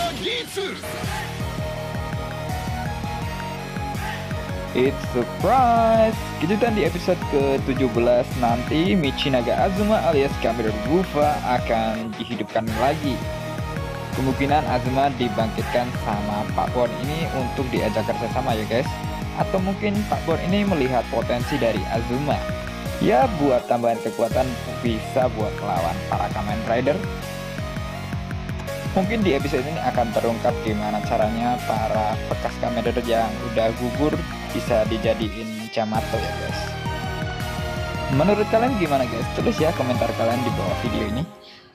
It's surprise! Kejutan di episode ke-17 nanti Michinaga Azuma alias Kamiru Gufa akan dihidupkan lagi. Kemungkinan Azuma dibangkitkan sama Pak Bon ini untuk diajak kerjasama ya guys. Atau mungkin Pak Bon ini melihat potensi dari Azuma. Ya buat tambahan kekuatan bisa buat melawan para Kamen Rider. Mungkin di episode ini akan terungkap gimana caranya para bekas Kamen Rider yang udah gugur bisa dijadiin Yamato ya guys. Menurut kalian gimana guys? Tulis ya komentar kalian di bawah video ini.